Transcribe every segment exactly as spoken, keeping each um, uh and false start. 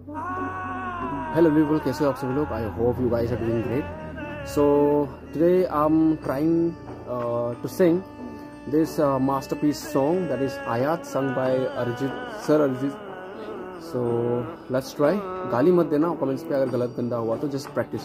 Hello people, कैसे हो आप सभी लोग? I hope you guys are doing great. So today I am trying to sing this uh, masterpiece song that is Ayat, sung by Arijit Sir Arijit. So let's try. गाली मत देना comments पे अगर गलत गंदा हुआ तो, जस्ट प्रैक्टिस.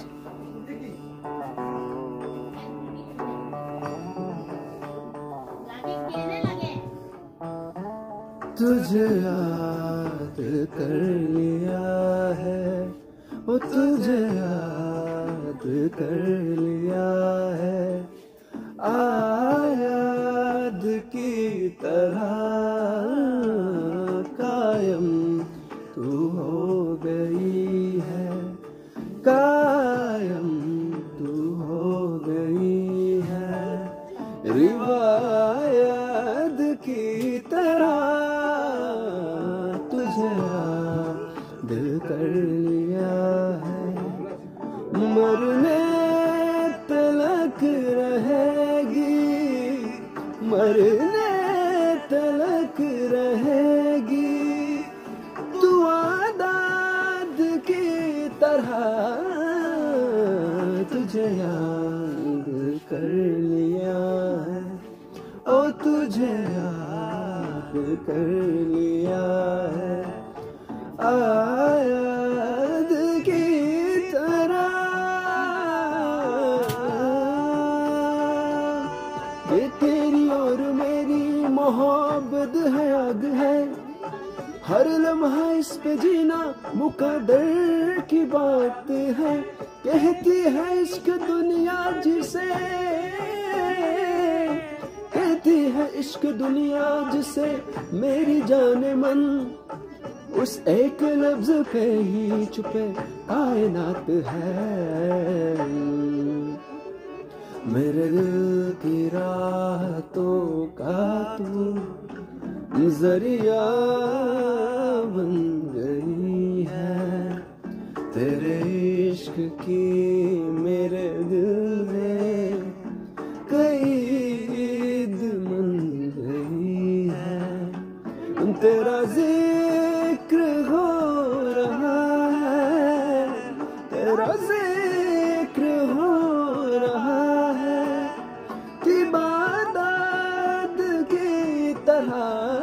तुझे याद कर लिया है, ओ तुझे याद कर लिया है, याद की तरह कायम तू हो गई है, कायम तू हो गई है, रिवायत की तरह तुझे याद कर लिया है, मरने तलक रहेगी, मरने तलक रहेगी, तू आदाद की तरह तुझे याद कर लिया है, ओ तुझे याद कर लिया है, याद की तरह. ये तेरी और मेरी मोहब्बत है, आग है, हर लम्हा इस पे जीना मुकद्दर की बात है, कहती है इश्क दुनिया जिसे, कहती है इश्क दुनिया जिसे, मेरी जाने मन उस एक लफ्ज पे ही छुपे कायनात है, मेरे दिल की रातों का तू जरिया बन गई है, तेरे इश्क की मेरे दिल में कैद बन गई है, तेरा जिक्र हो रहा है, तेरा जिक्र हो रहा है, इबादत की तरह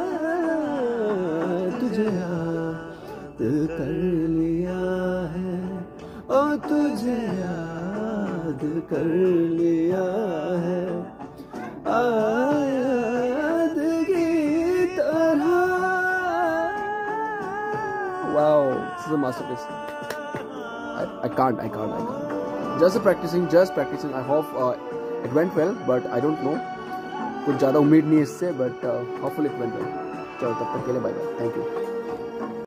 तुझे याद कर लिया है, ओ तुझे याद कर लिया है, याद की तरह. Wow, this is a masterpiece. I, I can't, I can't, I can't. Just practicing, just practicing. I hope uh, it went well, but I don't know. कुछ ज़्यादा उम्मीद नहीं इससे, but uh, hopefully it went well. चलो तब तक के लिए बाय बाय. Thank you.